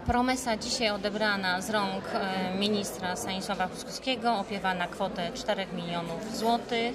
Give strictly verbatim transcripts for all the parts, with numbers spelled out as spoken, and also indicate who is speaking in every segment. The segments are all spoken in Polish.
Speaker 1: Promesa dzisiaj odebrana z rąk ministra Stanisława Huskowskiego opiewa na kwotę czterech milionów złotych.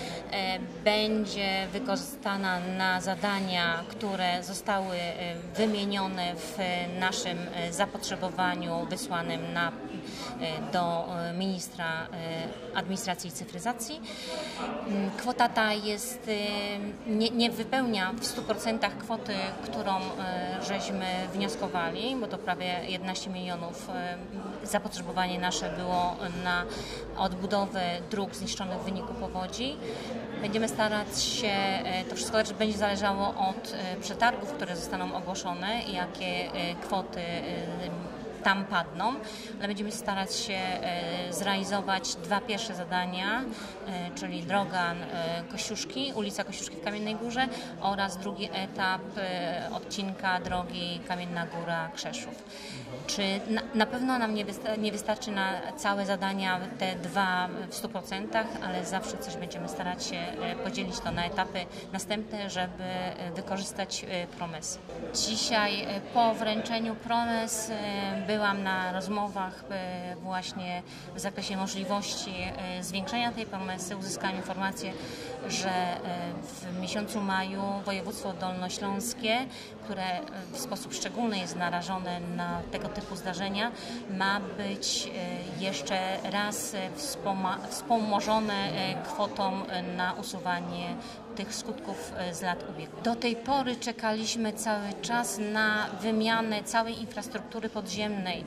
Speaker 1: Będzie wykorzystana na zadania, które zostały wymienione w naszym zapotrzebowaniu wysłanym na, do ministra administracji i cyfryzacji. Kwota ta jest, nie, nie wypełnia w stu procentach kwoty, którą żeśmy wnioskowali, bo to prawie jedenaście milionów zapotrzebowanie nasze było na odbudowę dróg zniszczonych w wyniku powodzi. Będziemy starać się, to wszystko będzie zależało od przetargów, które zostaną ogłoszone i jakie kwoty tam padną, ale będziemy starać się zrealizować dwa pierwsze zadania, czyli droga Kościuszki, ulica Kościuszki w Kamiennej Górze oraz drugi etap odcinka drogi Kamienna Góra-Krzeszów. Czy na, na pewno nam nie, wysta nie wystarczy na całe zadania te dwa w stu procentach, ale zawsze coś będziemy starać się podzielić to na etapy następne, żeby wykorzystać promesy. Dzisiaj po wręczeniu promes byłam na rozmowach właśnie w zakresie możliwości zwiększenia tej promesy. Uzyskałam informację, że w miesiącu maju województwo dolnośląskie, które w sposób szczególny jest narażone na tego typu zdarzenia, ma być jeszcze raz wspomożone kwotą na usuwanie tych skutków z lat ubiegłych. Do tej pory czekaliśmy cały czas na wymianę całej infrastruktury podziemnej.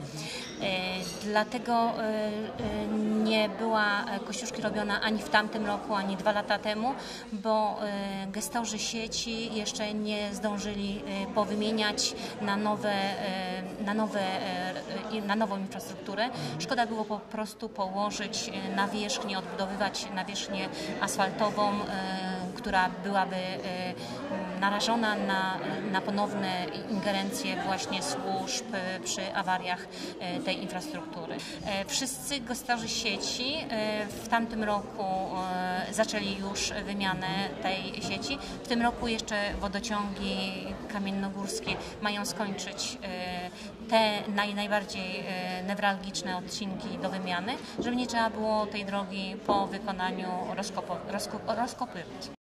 Speaker 1: Dlatego nie była Kościuszki robiona ani w tamtym roku, ani dwa lata temu, bo gestorzy sieci jeszcze nie zdążyli powymieniać na nowe, na nowe, na nową infrastrukturę. Szkoda było po prostu położyć nawierzchnię, odbudowywać nawierzchnię asfaltową, która byłaby narażona na, na ponowne ingerencje właśnie służb przy awariach tej infrastruktury. Wszyscy gestorzy sieci w tamtym roku zaczęli już wymianę tej sieci. W tym roku jeszcze wodociągi kamiennogórskie mają skończyć te naj, najbardziej newralgiczne odcinki do wymiany, żeby nie trzeba było tej drogi po wykonaniu rozkopu, rozkopywać.